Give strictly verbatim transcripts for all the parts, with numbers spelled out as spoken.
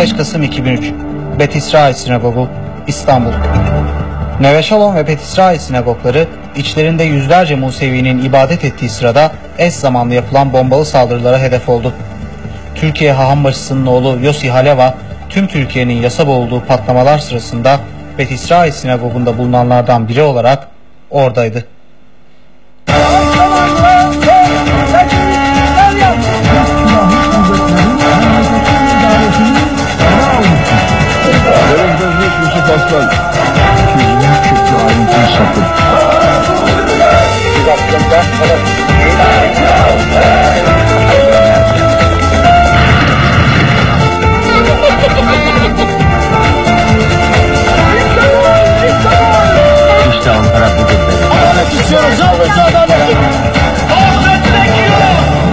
beş Kasım iki bin üç Bet İsrail Sinagogu, İstanbul. Neve Shalom ve Bet İsrail sinagogları içlerinde yüzlerce Musevi'nin ibadet ettiği sırada eş zamanlı yapılan bombalı saldırılara hedef oldu. Türkiye Hahambaşısı'nın oğlu Yossi Haleva, tüm Türkiye'nin yasa boğulduğu patlamalar sırasında Bet İsrail sinagogunda bulunanlardan biri olarak oradaydı. İşte Ankara budur benim. İstiyoruz yalnızca adaleti. Ahmet bekliyor.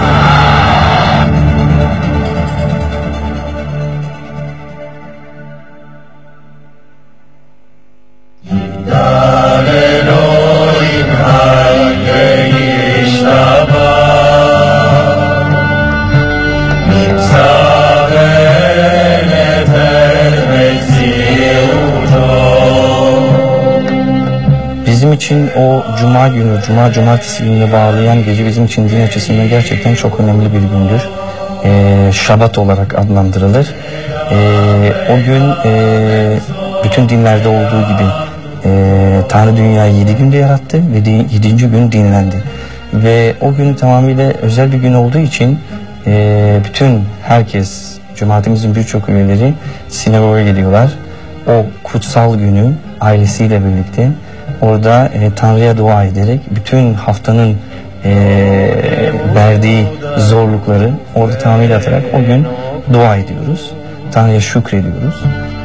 İdare Elohim hayye iştaba Mipsavele Bizim için o cuma günü, cuma cumartesi gününe bağlayan gece bizim için din açısından gerçekten çok önemli bir gündür. Ee, Şabat olarak adlandırılır. Ee, o gün e, bütün dinlerde olduğu gibi e, Tanrı dünyayı yedi günde yarattı ve yedinci gün dinlendi. Ve o gün tamamıyla özel bir gün olduğu için e, bütün herkes, cemaatimizin birçok üyeleri sinagoga gidiyorlar. O kutsal günü ailesiyle birlikte orada e, Tanrı'ya dua ederek bütün haftanın e, verdiği zorlukları orada tamamıyla atarak o gün dua ediyoruz. Tanrı'ya şükrediyoruz.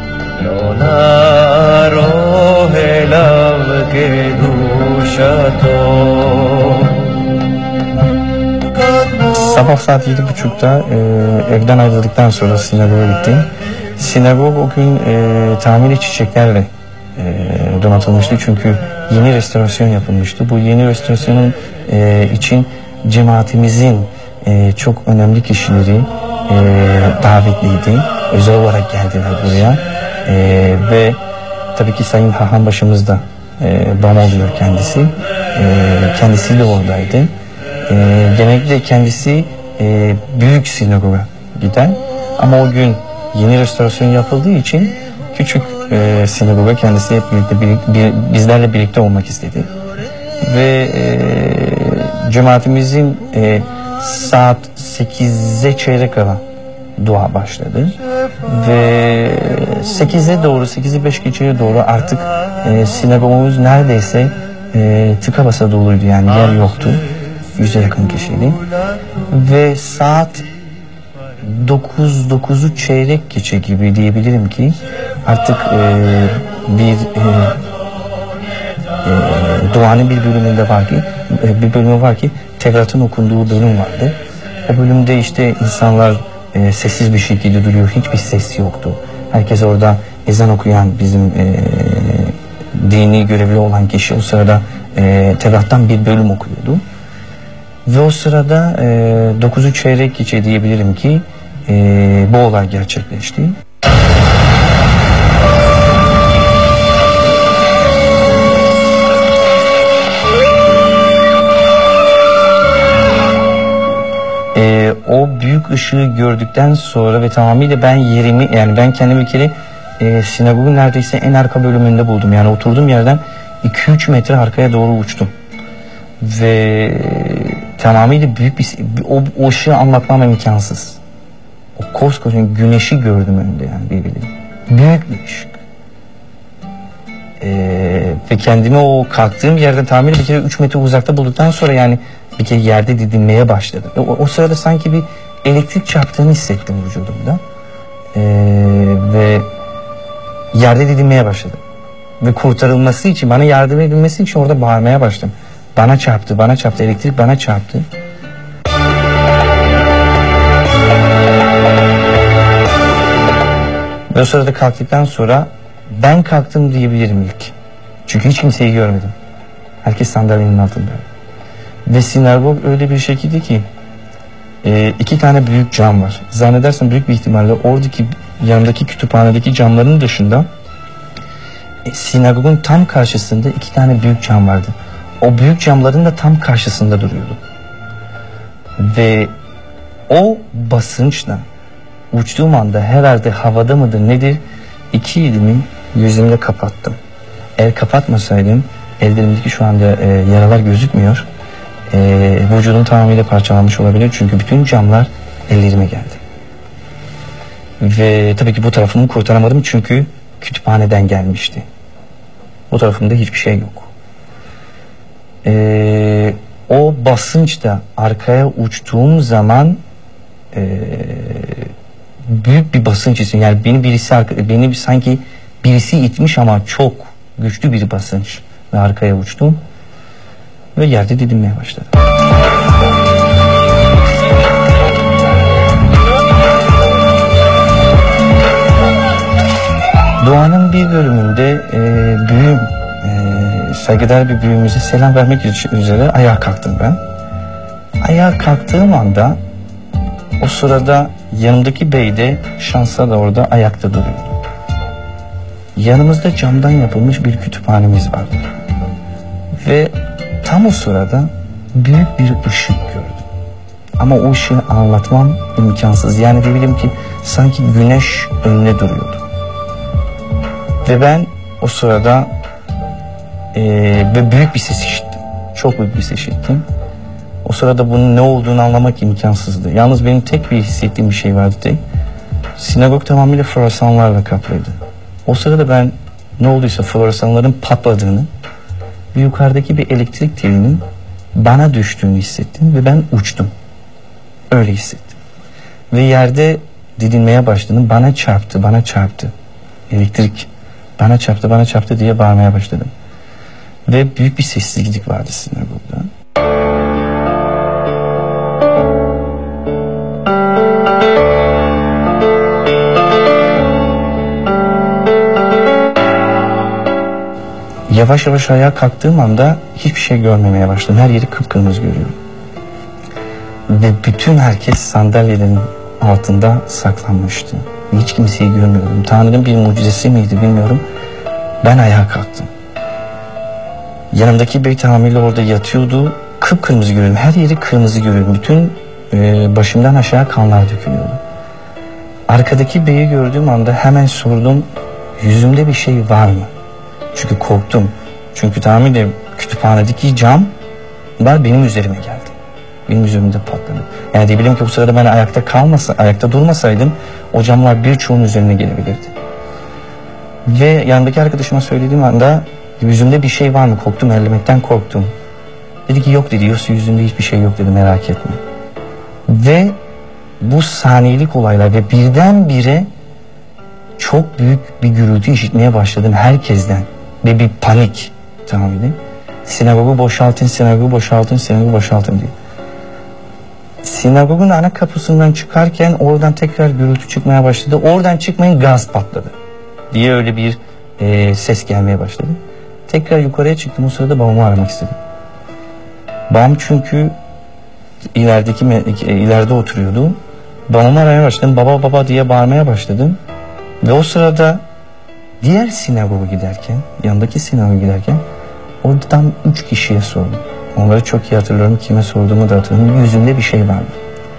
Sabah saat yedi buçukta e, evden ayrıldıktan sonra sinagoga gittim. Sinagog o gün e, tamamıyla çiçeklerle e, donatılmıştı çünkü yeni restorasyon yapılmıştı. Bu yeni restorasyonun e, için cemaatimizin e, çok önemli kişileri e, davetliydi. Özel olarak geldiler buraya e, ve tabii ki Sayın Hahambaşımız da e, bam oluyor kendisi. E, kendisi de oradaydı. E, genellikle kendisi e, büyük sinagoga gider ama o gün yeni restorasyon yapıldığı için küçük e, sinagoga kendisi hep birlikte, birlikte bir, bizlerle birlikte olmak istedi. Ve e, cemaatimizin e, saat sekize çeyrek kala dua başladı. Ve sekize doğru, sekize beş geçeye doğru artık e, sinagogumuz neredeyse e, tıka basa doluydu, yani yer yoktu. Yüze yakın kişiydi. Ve saat dokuz, dokuzu çeyrek geçe gibi diyebilirim ki artık e, bir e, e, duanın bir bölümünde var ki e, bir bölümü var ki Tevrat'ın okunduğu bölüm vardı. O bölümde işte insanlar e, sessiz bir şekilde duruyor, hiçbir ses yoktu. Herkes orada ezan okuyan bizim e, dini görevli olan kişi o sırada e, Tevrat'tan bir bölüm okuyordu. Ve o sırada e, dokuzu çeyrek geçe diyebilirim ki e, bu olay gerçekleşti. E, o büyük ışığı gördükten sonra ve tamamıyla ben yerimi, yani ben kendimi bir kere e, sinagogun neredeyse en arka bölümünde buldum. Yani oturduğum yerden iki üç metre arkaya doğru uçtum. Ve tamamıyla büyük bir, o, o ışığı anlatmam imkansız. O koskoca güneşi gördüm önümde, yani birbirine. Büyük bir ışık. Ee, ve kendimi o kalktığım yerden tamamıyla bir kere üç metre uzakta bulduktan sonra yani bir kere yerde didinmeye başladım. O, o sırada sanki bir elektrik çarptığını hissettim vücudumda. Ee, ve yerde didinmeye başladım. Ve kurtarılması için, bana yardım edilmesi için orada bağırmaya başladım. Bana çarptı, bana çarptı, elektrik bana çarptı. Ve o sırada kalktıktan sonra ben kalktım diyebilirim ilk. Çünkü hiç kimseyi görmedim. Herkes sandalyenin altında. Ve sinagog öyle bir şekilde ki e, iki tane büyük cam var. Zannedersem büyük bir ihtimalle oradaki yanındaki kütüphanedeki camların dışında e, sinagogun tam karşısında iki tane büyük cam vardı. O büyük camların da tam karşısında duruyordu. Ve o basınçla uçtuğum anda herhalde havada mıdır nedir iki elimi yüzümle kapattım. Eğer kapatmasaydım ellerimdeki şu anda e, yaralar gözükmüyor. E, vücudum tamamıyla parçalanmış olabilir çünkü bütün camlar ellerime geldi. Ve tabii ki bu tarafımı kurtaramadım çünkü kütüphaneden gelmişti. Bu tarafımda hiçbir şey yok. E, o basınçta arkaya uçtuğum zaman e, büyük bir basınç için yani beni birisi beni sanki birisi itmiş ama çok güçlü bir basınç ve arkaya uçtum ve yerde didinmeye başladım. Doğanın bir bölümünde e, büyüğüm e, saygıdeğer bir büyüğümüze selam vermek üzere ayağa kalktım ben. Ayağa kalktığım anda o sırada yanımdaki bey de şansa da orada ayakta duruyordu. Yanımızda camdan yapılmış bir kütüphanemiz vardı. Ve tam o sırada büyük bir ışık gördüm. Ama o ışığı anlatmam imkansız. Yani diyebilirim ki sanki güneş önüne duruyordu. Ve ben o sırada e, ve büyük bir ses işittim. Çok büyük bir ses işittim. O sırada bunun ne olduğunu anlamak imkansızdı. Yalnız benim tek bir hissettiğim bir şey vardı tek. Sinagog tamamıyla floresanlarla kaplıydı. O sırada ben ne olduysa floresanların patladığını ve yukarıdaki bir elektrik telinin bana düştüğünü hissettim ve ben uçtum. Öyle hissettim. Ve yerde didinmeye başladım. Bana çarptı, bana çarptı. Elektrik bana çarptı, bana çarptı diye bağırmaya başladım. Ve büyük bir sessizlik vardı sinagogda. Yavaş yavaş ayağa kalktığım anda hiçbir şey görmemeye başladım. Her yeri kıpkırmızı görüyorum. Ve bütün herkes sandalyelerin altında saklanmıştı. Hiç kimseyi görmüyordum. Tanrı'nın bir mucizesi miydi bilmiyorum. Ben ayağa kalktım. Yanımdaki bey tamamıyla orada yatıyordu. Kıpkırmızı görüyorum. Her yeri kırmızı görüyorum. Bütün e, başımdan aşağı kanlar dökülüyordu. Arkadaki beyi gördüğüm anda hemen sordum. Yüzümde bir şey var mı? Çünkü korktum. Çünkü tamamıyla kütüphanedeki camlar benim üzerime geldi. Benim üzerimde patladı. Yani diyebilirim ki bu sırada ben ayakta kalmasa, ayakta durmasaydım o camlar birçoğunun üzerine gelebilirdi. Ve yanındaki arkadaşıma söylediğim anda yüzümde bir şey var mı? Korktum, ellemekten korktum. Dedi ki yok dedi. Yoksa yüzümde hiçbir şey yok dedi, merak etme. Ve bu saniyelik olaylar ve birdenbire çok büyük bir gürültü işitmeye başladım herkesten. Ve bir panik tamamıyla. Sinagogu boşaltın, sinagogu boşaltın, sinagogu boşaltın diye. Sinagogun ana kapısından çıkarken oradan tekrar gürültü çıkmaya başladı. Oradan çıkmayın, gaz patladı diye öyle bir e, ses gelmeye başladı. Tekrar yukarıya çıktım. O sırada babamı aramak istedim. Babam çünkü ilerideki ileride oturuyordu. Babamı aramaya başladım. Baba baba diye bağırmaya başladım. Ve o sırada diğer sinagoga giderken, yanındaki sinagoga giderken oradan üç kişiye sordum. Onları çok iyi hatırlıyorum. Kime sorduğumu da hatırlıyorum. Yüzümde bir şey vardı.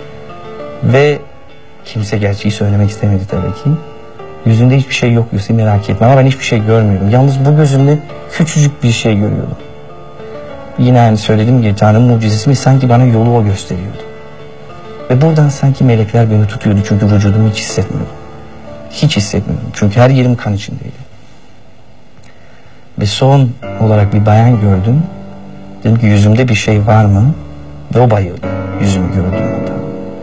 Ve kimse gerçeği söylemek istemedi tabii ki. Yüzünde hiçbir şey yok Yusuf, merak etme, ama ben hiçbir şey görmüyorum. Yalnız bu gözümde küçücük bir şey görüyordum. Yine aynı söylediğim gibi Tanrı'nın mucizesi mi, sanki bana yolu o gösteriyordu. Ve buradan sanki melekler beni tutuyordu çünkü vücudumu hiç hissetmiyordum. Hiç hissetmiyordum çünkü her yerim kan içindeydi. Ve son olarak bir bayan gördüm. Dedim ki yüzümde bir şey var mı? Ve o bayıldı yüzümü gördüğümde.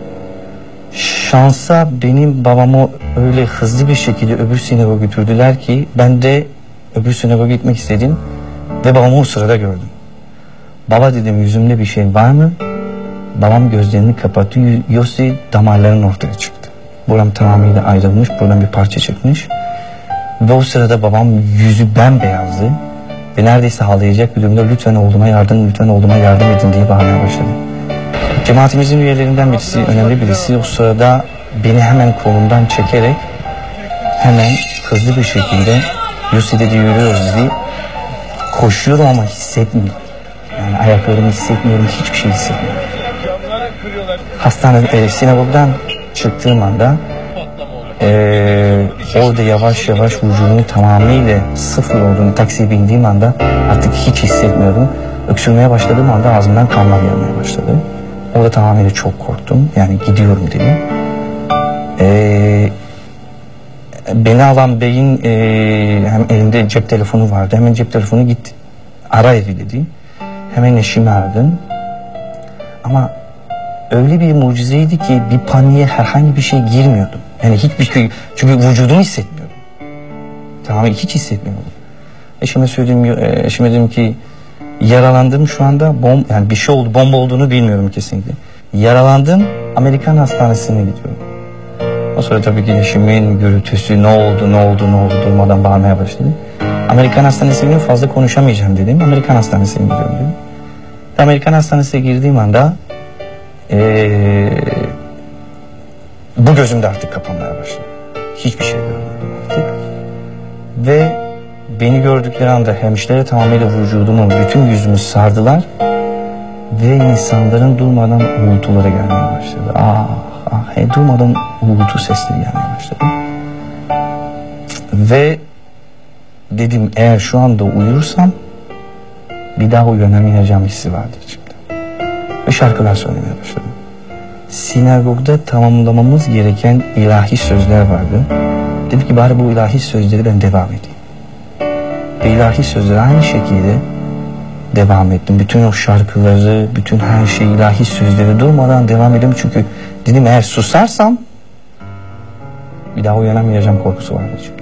Şansa benim babamı öyle hızlı bir şekilde öbür sinagoga götürdüler ki ben de öbür sinagoga gitmek istedim ve babamı o sırada gördüm. Baba dedim, yüzümde bir şey var mı? Babam gözlerini kapattı. Yossi damarların ortaya çıktı. Buram tamamıyla ayrılmış. Buradan bir parça çıkmış. Ve o sırada babam yüzü bembeyazdı. Ve neredeyse ağlayacak bir durumda lütfen oğluma yardım, lütfen oğluma yardım edin diye bağırmaya başladı. Cemaatimizin üyelerinden birisi, önemli birisi o sırada beni hemen kolumdan çekerek hemen hızlı bir şekilde Yusi'de de yürüyoruz diye koşuyorum ama hissetmiyorum. Yani ayaklarımı hissetmiyorum, hiçbir şey hissetmiyorum. Hastane, e, sinagogdan çıktığım anda e, orada yavaş yavaş vücudumun tamamıyla sıfır olduğunu, taksiye bindiğim anda artık hiç hissetmiyordum. Öksürmeye başladığım anda ağzımdan kanlar gelmeye başladı. Orada tamamıyla çok korktum. Yani gidiyorum dedim. E, beni alan beyin e, hem elinde cep telefonu vardı. Hemen cep telefonu git ara evi dedi. Hemen eşimi aradım. Ama öyle bir mucizeydi ki bir paniğe herhangi bir şey girmiyordum. Yani hiçbir şey, çünkü vücudumu hissetmiyordum. Tamam, hiç hissetmiyordum. Eşime söyledim, eşime dedim ki yaralandım şu anda, bom, yani bir şey oldu, bomba olduğunu bilmiyorum kesinlikle. Yaralandım, Amerikan hastanesine gidiyorum. O sonra tabii ki eşimin gürültüsü, ne oldu, ne oldu, ne oldu durmadan bağırmaya başladı. Amerikan hastanesine fazla konuşamayacağım dedim. Amerikan hastanesine gidiyorum dedim. Amerikan hastanesine girdiğim anda ee, bu gözümde artık kapanmaya başladı. Hiçbir şey görmüyordum artık. Ve beni gördükleri anda hemşire tamamıyla vücudumu, bütün yüzümü sardılar. Ve insanların durmadan uğultuları gelmeye başladı. Ah, ah, he, durmadan uğultu sesleri gelmeye başladı. Ve dedim, eğer şu anda uyursam bir daha uyanamayacağım hissi vardı içimde. Ve şarkılar söylemeye başladım. Sinagogda tamamlamamız gereken ilahi sözler vardı. Dedim ki bari bu ilahi sözleri ben devam edeyim. Ve ilahi sözleri aynı şekilde devam ettim. Bütün o şarkıları, bütün her şey, ilahi sözleri durmadan devam edeyim. Çünkü dedim eğer susarsam bir daha uyanamayacağım korkusu vardı içimde.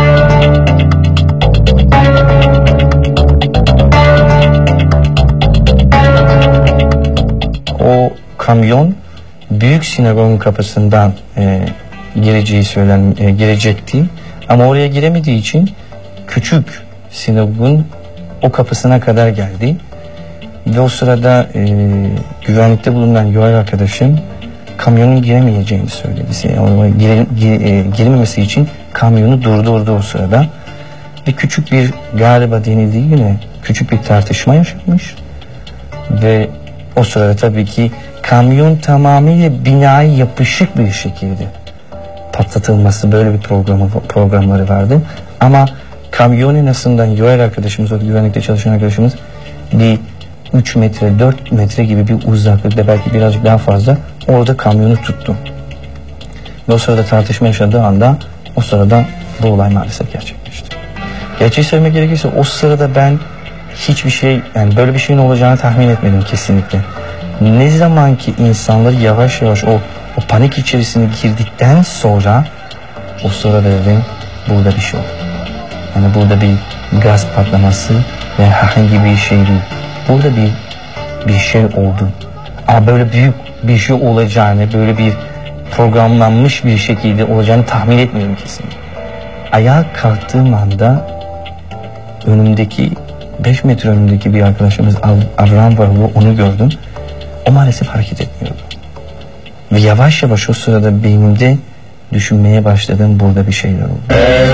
O kamyon büyük sinagogun kapısından e, gireceği söylen e, girecekti. Ama oraya giremediği için küçük sinagogun o kapısına kadar geldi. Ve o sırada e, güvenlikte bulunan Yoel arkadaşım kamyonun giremeyeceğini söyledi. Yani gire, gire, e, girememesi için kamyonu durdurdu o sırada. Ve küçük bir, galiba denildiği yine küçük bir tartışma yaşanmış. Ve o sırada tabii ki kamyon tamamıyla binaya yapışık bir şekilde patlatılması, böyle bir programı, programları vardı. Ama kamyon en azından Yoel arkadaşımız, o güvenlikte çalışan arkadaşımız bir üç metre, dört metre gibi bir uzaklıkta, belki birazcık daha fazla, orada kamyonu tuttu. Ve o sırada tartışma yaşadığı anda o sırada bu olay maalesef gerçekleşti. Gerçeği söylemek gerekirse o sırada ben hiçbir şey, yani böyle bir şeyin olacağını tahmin etmedim kesinlikle. Ne zaman ki insanlar yavaş yavaş o, o panik içerisine girdikten sonra o sırada dedim burada bir şey oldu. Yani burada bir gaz patlaması ve herhangi bir şey değil. Burada bir bir şey oldu. Ama böyle büyük bir şey olacağını, böyle bir programlanmış bir şekilde olacağını tahmin etmiyorum kesinlikle. Ayağa kalktığım anda önümdeki beş metre önümdeki bir arkadaşımız Avram var, onu gördüm. O maalesef hareket etmiyordu. Ve yavaş yavaş o sırada beynimde düşünmeye başladım, burada bir şeyler oldu.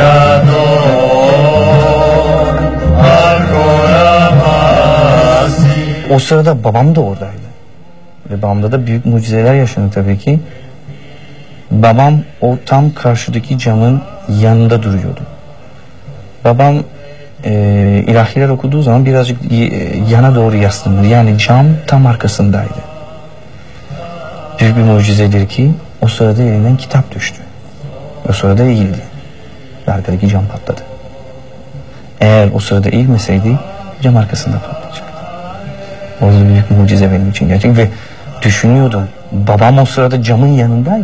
O sırada babam da oradaydı. Ve babamda da büyük mucizeler yaşandı tabii ki. Babam o tam karşıdaki camın yanında duruyordu. Babam e, ilahiler okuduğu zaman birazcık e, yana doğru yaslanır. Yani cam tam arkasındaydı. Büyük bir mucizedir ki o sırada elinden kitap düştü. O sırada eğildi. Ve arkadaki cam patladı. Eğer o sırada eğilmeseydi cam arkasında patlayacaktı. O büyük mucize benim için gerçek. Ve düşünüyordum, babam o sırada camın yanındaydı.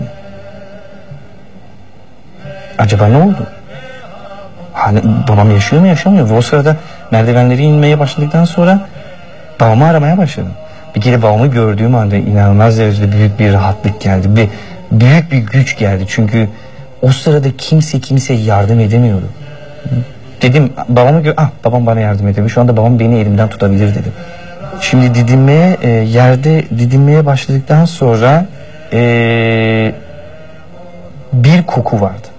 Acaba ne oldu? Hani babam yaşıyor mu, yaşamıyor? Ve o sırada merdivenleri inmeye başladıktan sonra babamı aramaya başladım. Bir kere babamı gördüğüm anda inanılmaz derecede büyük bir rahatlık geldi. Bir, büyük bir güç geldi. Çünkü o sırada kimse kimseye yardım edemiyordu. Dedim babamı gör, ah babam bana yardım edebilir. Şu anda babam beni elimden tutabilir dedim. Şimdi didinmeye, e, yerde didinmeye başladıktan sonra e, bir koku vardı.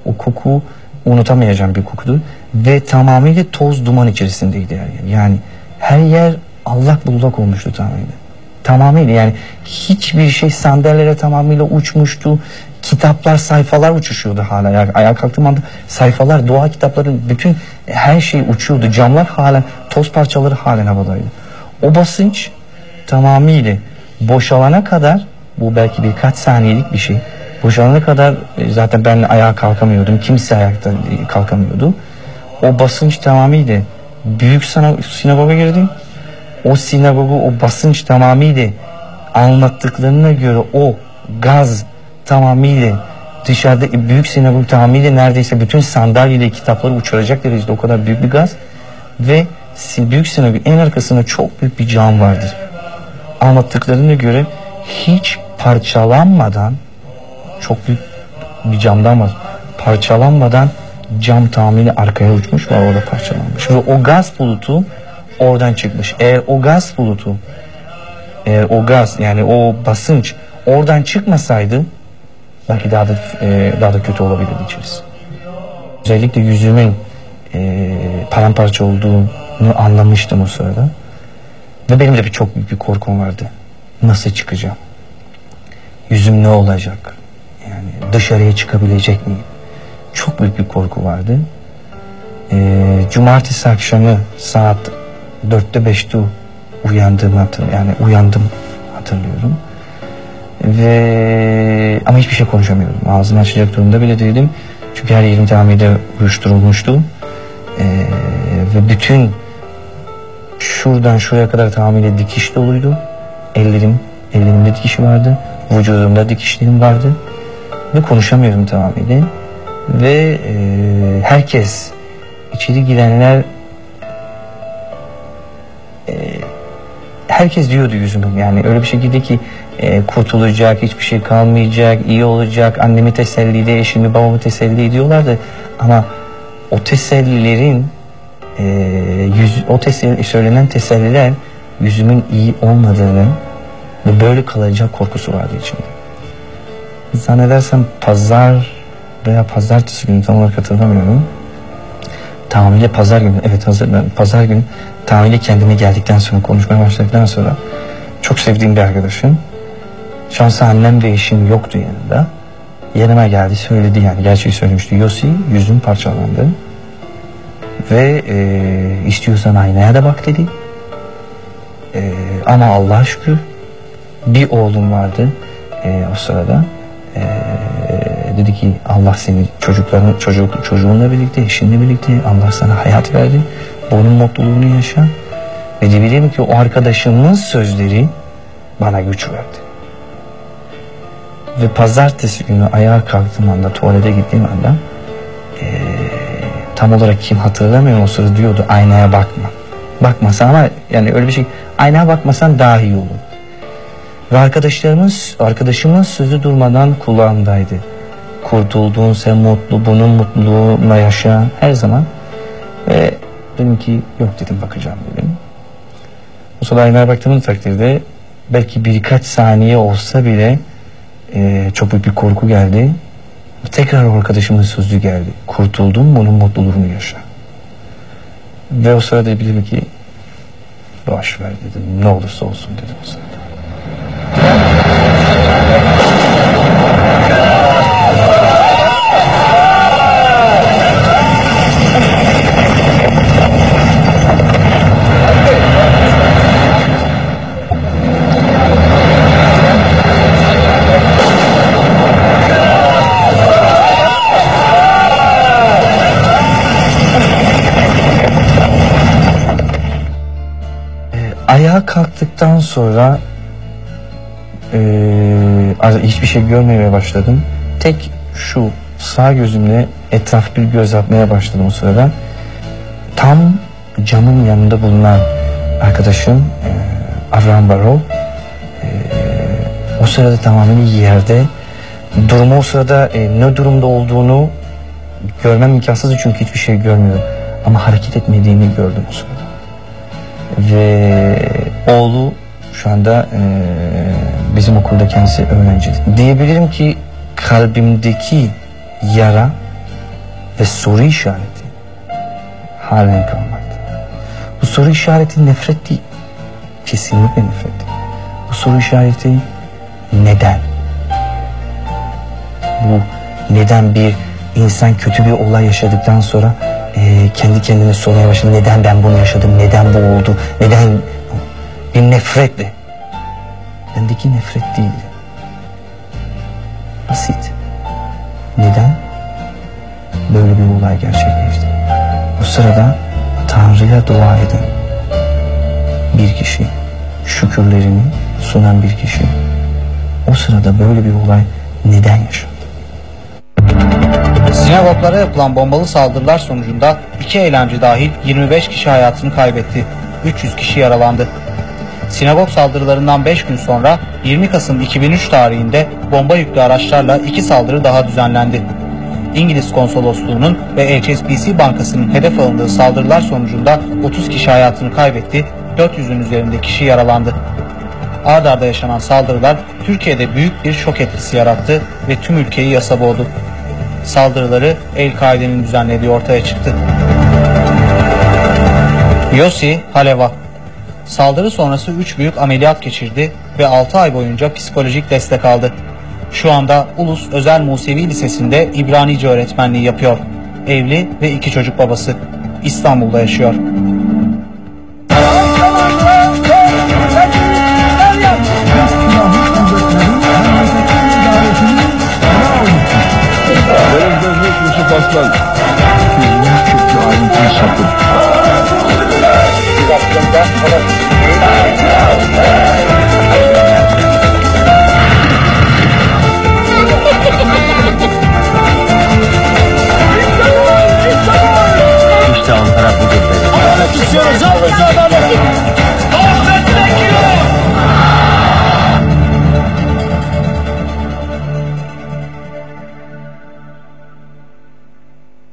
O koku unutamayacağım bir kokudu. Ve tamamıyla toz duman içerisindeydi her yer. Yani her yer allak bullak olmuştu tamamıyla. Tamamıyla yani hiçbir şey, sandalyeler tamamıyla uçmuştu. Kitaplar, sayfalar uçuşuyordu hala. Yani ayağa kalktığım anda sayfalar, doğa kitapları, bütün her şey uçuyordu. Camlar halen, toz parçaları halen havadaydı. O basınç tamamıyla boşalana kadar, bu belki birkaç saniyelik bir şey. Boşalana kadar zaten ben ayağa kalkamıyordum. Kimse ayakta kalkamıyordu. O basınç tamamıyla büyük sinagoga girdim. O sinagogu, o basınç tamamıyla anlattıklarına göre o gaz tamamıyla dışarıda, büyük sinagog tamamıyla neredeyse bütün sandalyeyle kitapları uçuracak derecede o kadar büyük bir gaz. Ve büyük sinagogun en arkasında çok büyük bir cam vardır. Anlattıklarına göre hiç parçalanmadan, çok büyük bir camdan var, parçalanmadan cam tamamıyla arkaya uçmuş ve orada parçalanmış. Ve o gaz bulutu oradan çıkmış. Eğer o gaz bulutu, eğer o gaz yani o basınç oradan çıkmasaydı belki daha da e, daha da kötü olabilirdi içerisi. Özellikle yüzümün e, paramparça olduğunu anlamıştım o sırada. Ve benim de bir çok büyük bir korkum vardı. Nasıl çıkacağım? Yüzüm ne olacak? Yani dışarıya çıkabilecek miyim? Çok büyük bir korku vardı. E, cumartesi akşamı saat dörtte beşte uyandığımı hatırlıyorum. Yani uyandım hatırlıyorum. Ve ama hiçbir şey konuşamıyordum. Ağzımı açacak durumda bile değildim. Çünkü her yerim tamamıyla uyuşturulmuştu. Ee, ve bütün şuradan şuraya kadar tamamıyla dikiş doluydu. Ellerim, ellerimde dikişi vardı. Vücudumda dikişlerim vardı. Ve konuşamıyordum tamamıyla. Ve e, herkes, içeri girenler e, herkes diyordu yüzümün, yani öyle bir şekilde ki e, kurtulacak, hiçbir şey kalmayacak, iyi olacak, annemi teselli, eşimi, babamı teselli ediyorlardı. Ama o tesellilerin e, yüz, o teselli, söylenen teselliler yüzümün iyi olmadığını ve böyle kalacak korkusu vardı içimde. Zannedersem pazar veya pazartesi günü, tam olarak hatırlamıyorum. Tamamıyla pazar günü, evet hazır, ben pazar günü tamamıyla kendime geldikten sonra, konuşmaya başladıktan sonra çok sevdiğim bir arkadaşım, şansa annem ve eşim yoktu yanında, yanıma geldi, söyledi, yani gerçeği söylemişti. Yossi, yüzüm parçalandı ve e, istiyorsan aynaya da bak dedi. E, ama Allah'a şükür bir oğlum vardı e, o sırada. E, dedi ki Allah seni çocukların çocuk çocuğunla birlikte, eşinle birlikte, Allah sana hayat verdi. Onun mutluluğunu yaşa. Ve diyebilirim ki o arkadaşımın sözleri bana güç verdi. Ve pazartesi günü ayağa kalktığım anda, tuvalete gittiğim anda ee, tam olarak kim hatırlamıyorum, o sırada diyordu aynaya bakma. Bakmasan, ama yani öyle bir şey, aynaya bakmasan daha iyi olur. Ve arkadaşlarımız, arkadaşımın sözü durmadan kulağımdaydı. Kurtulduğun sen mutlu, bunun mutluluğuna yaşa her zaman. Ve dedim ki yok dedim, bakacağım dedim. O sırada aynaya baktığımın takdirde belki birkaç saniye olsa bile e, çok büyük bir korku geldi. Tekrar o arkadaşımın sözü geldi. Kurtuldun, bunun mutluluğunu yaşa. Ve o sırada bilirim ki boş ver dedim. Ne olursa olsun dedim o sırada. Ayağa kalktıktan sonra e, hiçbir şey görmemeye başladım. Tek şu sağ gözümle etraf bir göz atmaya başladım o sırada. Tam camın yanında bulunan arkadaşım e, Avram Barov e, o sırada tamamen yerde. Durumu o sırada e, ne durumda olduğunu görmem imkansızdı, çünkü hiçbir şey görmüyorum. Ama hareket etmediğini gördüm o sırada. Ve oğlu şu anda e, bizim okulda, kendisi öğrenci. Diyebilirim ki kalbimdeki yara ve soru işareti halen kalmakta. Bu soru işareti nefret değil. Kesinlikle nefret değil. Bu soru işareti neden? Bu neden bir insan kötü bir olay yaşadıktan sonra e, kendi kendine sormaya başladı. Neden ben bunu yaşadım? Neden bu oldu? Neden? Bir nefretle. Bendeki nefret değildi. Basit. Neden? Böyle bir olay gerçekleşti. O sırada Tanrı'ya dua eden bir kişi, şükürlerini sunan bir kişi, o sırada böyle bir olay neden yaşandı? Sinagoglara yapılan bombalı saldırılar sonucunda iki eylemci dahil yirmi beş kişi hayatını kaybetti. üç yüz kişi yaralandı. Sinagog saldırılarından beş gün sonra yirmi Kasım iki bin üç tarihinde bomba yüklü araçlarla iki saldırı daha düzenlendi. İngiliz konsolosluğunun ve H S B C Bankası'nın hedef alındığı saldırılar sonucunda otuz kişi hayatını kaybetti, dört yüzün üzerinde kişi yaralandı. Ard arda yaşanan saldırılar Türkiye'de büyük bir şok etkisi yarattı ve tüm ülkeyi yasa boğdu. Saldırıları El-Kaide'nin düzenlediği ortaya çıktı. Yossi Haleva saldırı sonrası üç büyük ameliyat geçirdi ve altı ay boyunca psikolojik destek aldı. Şu anda Ulus Özel Musevi Lisesi'nde İbranice öğretmenliği yapıyor. Evli ve iki çocuk babası. İstanbul'da yaşıyor. Aslan. Çünkü ayrıntıyı sakın. İşte Ankara budur. İstiyoruz.